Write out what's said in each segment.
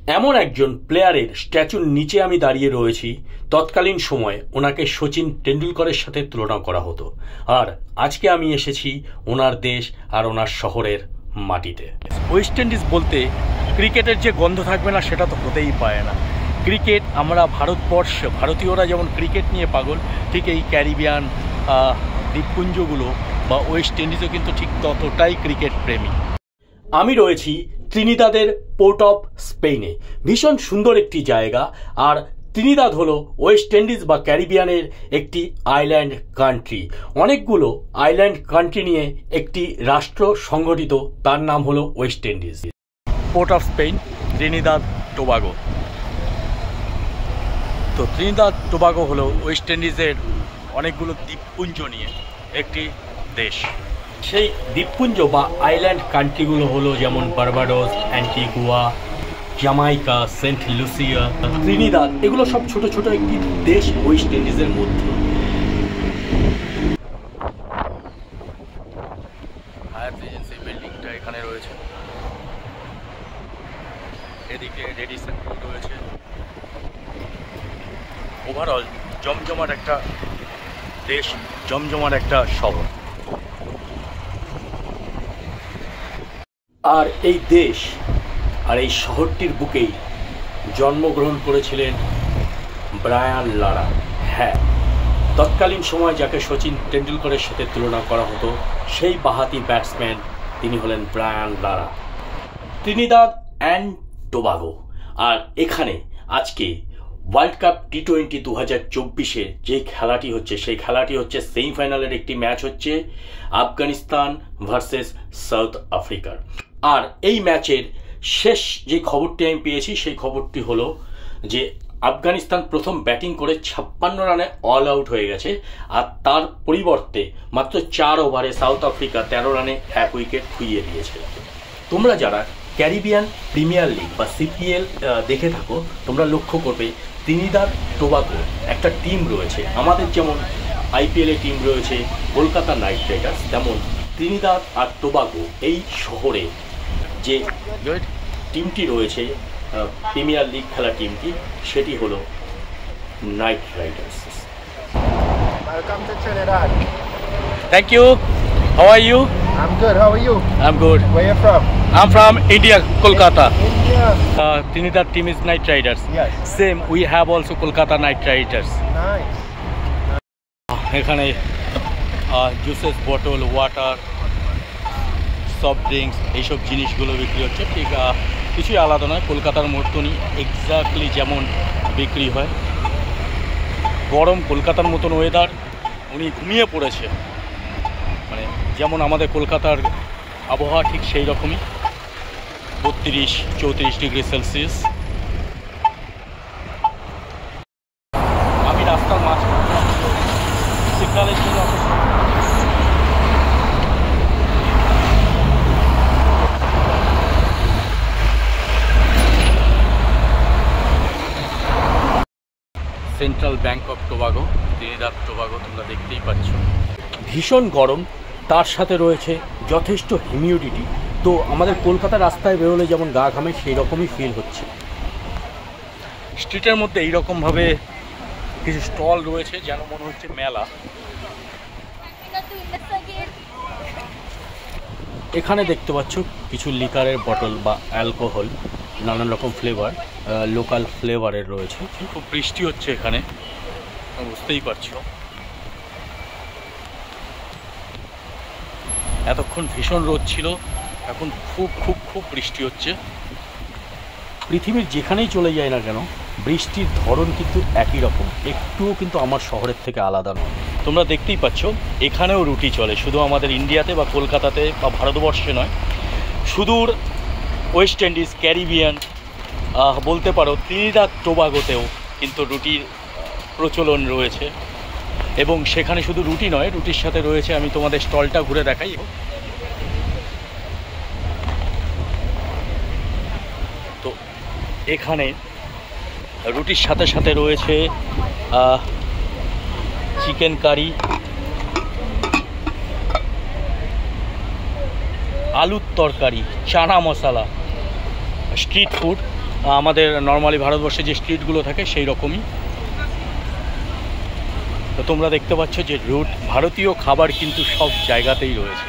এমন একজন প্লেয়ারের স্ট্যাচুর নিচে আমি দাঁড়িয়ে রয়েছি, তৎকালীন সময়ে ওনাকে সচিন টেন্ডুলকরের সাথে তুলনা করা হতো। আর আজকে আমি এসেছি ওনার দেশ আর ওনার শহরের মাটিতে। ওয়েস্ট ইন্ডিজ বলতে ক্রিকেটের যে গন্ধ থাকবে না সেটা তো হতেই পারে না। ক্রিকেট, আমরা ভারতীয়রা যেমন ক্রিকেট নিয়ে পাগল, ঠিক এই ক্যারিবিয়ান দ্বীপপুঞ্জগুলো বা ওয়েস্ট ইন্ডিজও কিন্তু ঠিক ততটাই ক্রিকেট প্রেমী। আমি রয়েছি ত্রিনিদাদের পোর্ট অফ স্পেনে। ভীষণ সুন্দর একটি জায়গা। আর ত্রিনিদাদ হলো ওয়েস্ট ইন্ডিজ বা ক্যারিবিয়ানের একটি আইল্যান্ড কান্ট্রি। অনেকগুলো আইল্যান্ড কান্ট্রি নিয়ে একটি রাষ্ট্র সংগঠিত, তার নাম হলো West Indies. Port of Spain, Trinidad Tobago. তো ত্রিনিদাদ টোবাগো হলো ওয়েস্ট ইন্ডিজের অনেকগুলো দ্বীপপুঞ্জ নিয়ে একটি দেশ। সেই দ্বীপপুঞ্জ বা আইল্যান্ড কান্ট্রিগুলো হলো যেমন Barbados, Antigua, Jamaica, Saint Lucia, Trinidad. এগুলো সব ছোট ছোট একটি দেশ ওয়েস্ট ইন্ডিজের মধ্যে। হায়ার এজেন্সি বিল্ডিংটা এখানে রয়েছে, এদিকে রেডিসন রয়েছে। ওভারঅল জমজমাট একটা দেশ, জমজমাট একটা শহর। আর এই দেশ আর এই শহরটির বুকেই জন্মগ্রহণ করেছিলেন ব্রায়ান লারা। হ্যাঁ, তৎকালীন সময় যাকে সচিন টেন্ডুলকরের সাথে তুলনা করা হতো, সেই বাঁহাতি ব্যাটসম্যান তিনি হলেন Brian Lara. Trinidad and Tobago. আর এখানে আজকে ওয়ার্ল্ড কাপ টি20 2024-এ যে খেলাটি হচ্ছে, সেই খেলাটি হচ্ছে সেমিফাইনালের একটি ম্যাচ হচ্ছে আফগানিস্তান ভার্সেস সাউথ আফ্রিকার। আর এই ম্যাচের শেষ যে খবরটি আমি পেয়েছি, সেই খবরটি হলো যে আফগানিস্তান প্রথম ব্যাটিং করে 56 রানে অল আউট হয়ে গেছে। আর তার পরিবর্তে মাত্র 4 ওভারে সাউথ আফ্রিকা 13 রানে 1 উইকেট খুইয়ে দিয়েছে। তোমরা যারা ক্যারিবিয়ান প্রিমিয়ার লিগ বা সিপিএল দেখে থাকো, তোমরা লক্ষ্য করবে ত্রিনিদাদ টোবাগো একটা টিম রয়েছে। আমাদের যেমন আইপিএলে টিম রয়েছে কলকাতা নাইট রাইডার্স, তেমন ত্রিনিদাদ আর টোবাগো এই শহরে যে টিমটি রয়েছে, প্রিমিয়ার লিগ খেলা টিমটি, সেটি হলো Knight Riders. Welcome to Trinidad. Thank you. How are you? I'm good. How are you? I'm good. Where you from? I'm from India, Kolkata. India. Trinidad team is Night Riders. Yes. Same, we have also Kolkata Night Riders. Nice. এখানে juices bottle, water, soft drinks, এইসব জিনিসগুলো বিক্রি হচ্ছে। ঠিক কিছুই আলাদা নয়, কলকাতার মতনই এক্স্যাক্টলি যেমন বিক্রি হয়। গরম, কলকাতার মতন ওয়েদার। উনি ঘুমিয়ে পড়েছে, মানে যেমন আমাদের কলকাতার আবহাওয়া ঠিক সেই রকমই, 32-34 ডিগ্রি সেলসিয়াস। আমি রাস্তার মাঝখানে সিগন্যালের জন্য central bank of Tobago, Trinidad Tobago, তোমরা দেখতেই পাচ্ছ। ভীষণ গরম, তার সাথে রয়েছে যথেষ্ট হিউমিডিটি। তো আমাদের কলকাতার রাস্তায় বেরোলে যেমন গা ঘামে, সেই রকমই ফিল হচ্ছে। স্ট্রিটের মধ্যে এইরকমভাবে কিছু স্টল রয়েছে, যেন মনে হচ্ছে মেলা। এখানে দেখতে পাচ্ছ কিছু লিকারের বটল বা অ্যালকোহল, নানান রকম ফ্লেভার, লোকাল ফ্লেভারের রয়েছে। খুব বৃষ্টি হচ্ছে এখানে, বুঝতেই পারছো। এতক্ষণ ভীষণ রোদ ছিল, এখন খুব খুব খুব বৃষ্টি হচ্ছে। পৃথিবীর যেখানেই চলে যায় না কেন, বৃষ্টির ধরন কিন্তু একই রকম, একটুও কিন্তু আমার শহরের থেকে আলাদা নয়। তোমরা দেখতেই পাচ্ছ এখানেও রুটি চলে, শুধু আমাদের ইন্ডিয়াতে বা কলকাতাতে বা ভারতবর্ষে নয়, সুদূর ওয়েস্ট ইন্ডিজ, ক্যারিবিয়ান, বলতে পারো ত্রিনিদাদ টোবাগোতেও কিন্তু রুটির প্রচলন রয়েছে। এবং সেখানে শুধু রুটি নয়, রুটির সাথে রয়েছে, আমি তোমাদের স্টলটা ঘুরে দেখাই। তো এখানে রুটির সাথে সাথে রয়েছে চিকেন কারি, আলুর তরকারি, চানা মশলা, স্ট্রিট ফুড। আমাদের নর্মালি ভারতবর্ষে যে স্ট্রিটগুলো থাকে সেই রকমই। তো তোমরা দেখতে পাচ্ছ যে ভারতীয় খাবার কিন্তু সব জায়গাতেই রয়েছে।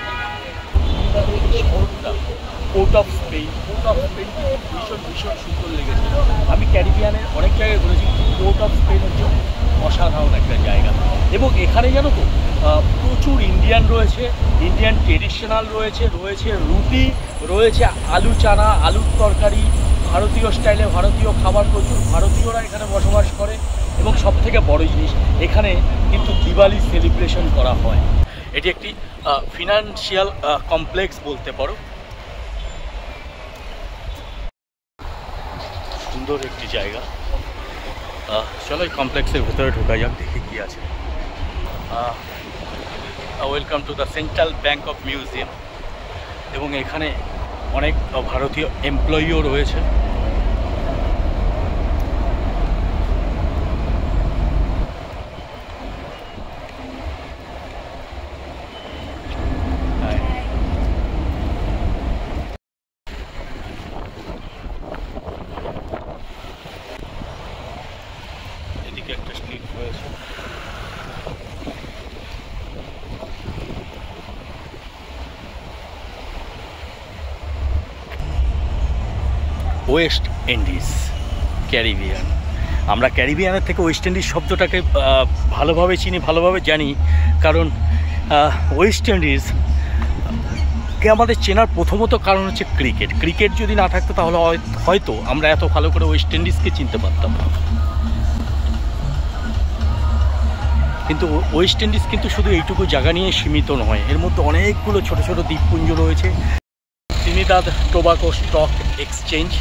পোর্ট অফ স্পেন ভীষণ ভীষণ সুন্দর লেগেছে। আমি ক্যারিবিয়ানের অনেক জায়গায় ঘুরেছি, পোর্ট অফ স্পেন হচ্ছে অসাধারণ একটা জায়গা। এবং এখানে জানো তো প্রচুর ইন্ডিয়ান রয়েছে, ইন্ডিয়ান ট্রেডিশনাল রয়েছে, রুটি রয়েছে, আলু চানা, আলুর তরকারি, ভারতীয় স্টাইলে ভারতীয় খাবার, প্রচুর ভারতীয়রা এখানে বসবাস করে। এবং সবথেকে বড় জিনিস, এখানে কিন্তু দিওয়ালি সেলিব্রেশন করা হয়। এটি একটি ফিনান্সিয়াল কমপ্লেক্স বলতে পারো। সুন্দর একটি জায়গা। চলো এই কমপ্লেক্সের ভেতরে ঢোকা যাক, দেখি কি আছে। Welcome to the central bank of museum. এবং এখানে অনেক ভারতীয় এমপ্লয়িও রয়েছে। এদিকে একটা স্ট্রিট রয়েছে। West Indies, Caribbean. আমরা ক্যারিবিয়ানের থেকে ওয়েস্ট ইন্ডিজ শব্দটাকে ভালোভাবে চিনি, ভালোভাবে জানি, কারণ ওয়েস্ট ইন্ডিজকে আমাদের চেনার প্রথমত কারণ হচ্ছে ক্রিকেট। ক্রিকেট যদি না থাকতো তাহলে হয়তো আমরা এত ভালো করে ওয়েস্ট ইন্ডিজকে চিনতে পারতাম না। কিন্তু ওয়েস্ট ইন্ডিজ কিন্তু শুধু এইটুকু জায়গা নিয়ে সীমিত নয়, এর মধ্যে অনেকগুলো ছোট ছোট দ্বীপপুঞ্জ রয়েছে। ত্রিনিদাদ টোবাগো স্টক এক্সচেঞ্জ,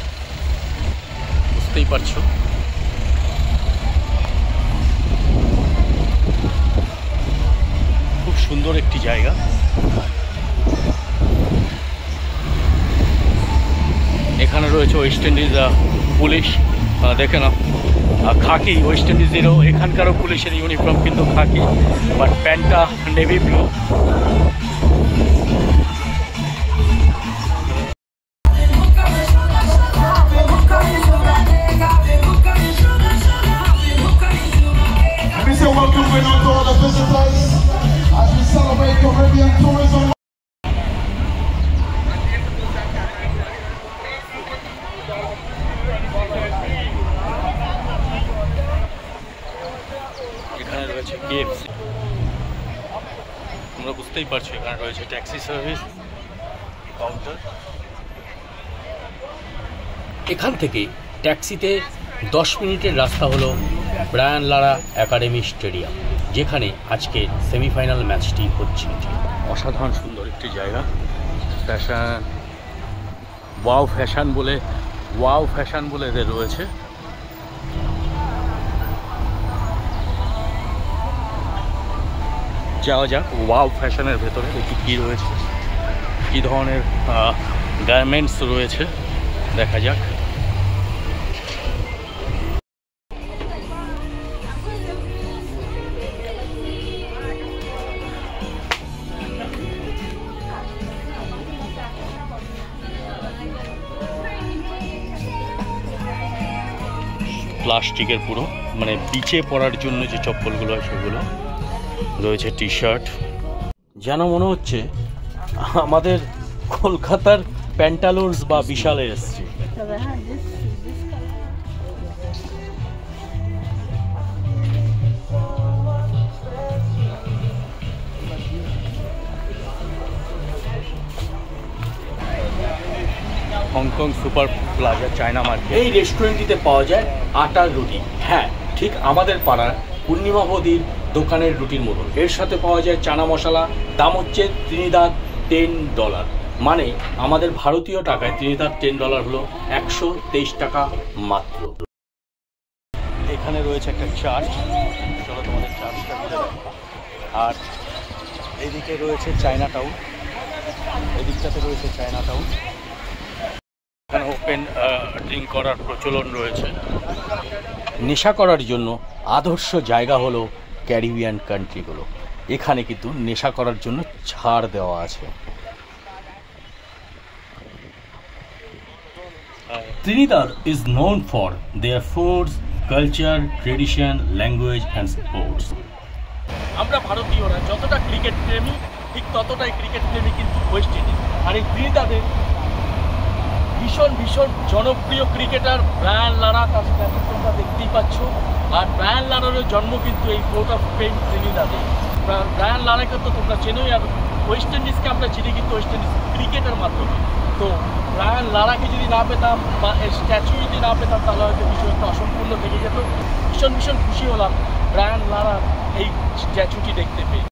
বুঝতেই পারছো। খুব সুন্দর একটি জায়গা। এখানে রয়েছে ওয়েস্ট ইন্ডিজ পুলিশ, দেখে না খাকি, ওয়েস্ট ইন্ডিজেরও এখানকারও পুলিশের ইউনিফর্ম কিন্তু খাকি, বাট প্যান্টটা নেভি ব্লু। এখানে রয়েছে কেএফসি, তোমরা বুঝতেই পারছো। এখানে রয়েছে ট্যাক্সি সার্ভিস কাউন্টার। এখান থেকে ট্যাক্সিতে 10 মিনিটের রাস্তা হলো ব্রায়ান লারা একাডেমি স্টেডিয়াম, যেখানে আজকে সেমিফাইনাল ম্যাচটি হচ্ছে। অসাধারণ সুন্দর একটি জায়গা। ফ্যাশন ওয়াও ফ্যাশন বলে এদের রয়েছে। যাওয়া যাক ওয়াও ফ্যাশনের ভেতরে, দেখি কী রয়েছে, কী ধরনের গার্মেন্টস রয়েছে, দেখা যাক। প্লাস্টিকের পুরো, মানে বিচে পরার জন্য যে চপ্পলগুলো হয় সেগুলো রয়েছে, টি শার্ট। যেন মনে হচ্ছে আমাদের কলকাতার প্যান্টালোর্স বা বিশালে এসছে। Hong Kong super plaza China market. এই রেস্টুরেন্টটিতে পাওয়া যায় আটার রুটি। হ্যাঁ, ঠিক আমাদের পাড়ার পূর্ণিমা বৌদির দোকানের রুটির মতন। এর সাথে পাওয়া যায় চানা মশলা। দাম হচ্ছে ত্রিনিদাদ $10, মানে আমাদের ভারতীয় টাকায় ত্রিনিদাদ $10 হলো 123 টাকা মাত্র। এখানে রয়েছে একটা চার্চ, চলো তোমাদের চার্চটা ঘুরে দেয়। আর এদিকে রয়েছে চায়না টাউন, এদিকটাতে রয়েছে চায়না টাউন। এখানে ওপেন ড্রিঙ্ক করার প্রচলন রয়েছে। নেশা করার জন্য আদর্শ জায়গা হলো ক্যারিবিয়ান কান্ট্রিগুলো। এখানে কিন্তু নেশা করার জন্য ছাড় দেওয়া আছে। Trinidad is known for their foods, culture, tradition, language and sports. আমরা ভারতীয়রা যতটা ক্রিকেট প্রেমী ঠিক ততটাই ক্রিকেট প্রেমী কিন্তু ওয়েস্ট ইন্ডিজ। আর এই ত্রিনিদাদের ভীষণ ভীষণ জনপ্রিয় ক্রিকেটার ব্রায়ান লারা, তার স্ট্যাচু তোমরা দেখতেই পাচ্ছ। আর ব্রায়ান লারারও জন্ম কিন্তু এই পোর্ট অফ স্পেন ত্রিনিদাদে। ব্রায়ান লারাকে তো তোমরা চেনোই, আর ওয়েস্ট ইন্ডিজকে আমরা চিনি কিন্তু ওয়েস্ট ইন্ডিজ ক্রিকেটের মাধ্যমে। তো ব্রায়ান লারাকে যদি না পেতাম বা এর স্ট্যাচু যদি না পেতাম তাহলে হয়তো কিছু একটা অসম্পূর্ণ থেকে যেত। ভীষণ ভীষণ খুশি হলাম ব্রায়ান লারার এই স্ট্যাচুটি দেখতে পেয়ে।